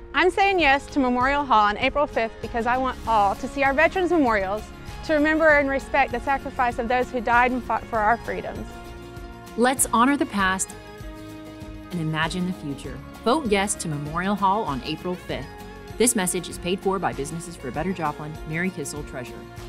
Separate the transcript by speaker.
Speaker 1: I'm saying yes to Memorial Hall on April 5th because I want all to see our veterans' memorials, to remember and respect the sacrifice of those who died and fought for our freedoms.
Speaker 2: Let's honor the past and imagine the future. Vote yes to Memorial Hall on April 5th. This message is paid for by Businesses for a Better Joplin, Mary Kissel, Treasurer.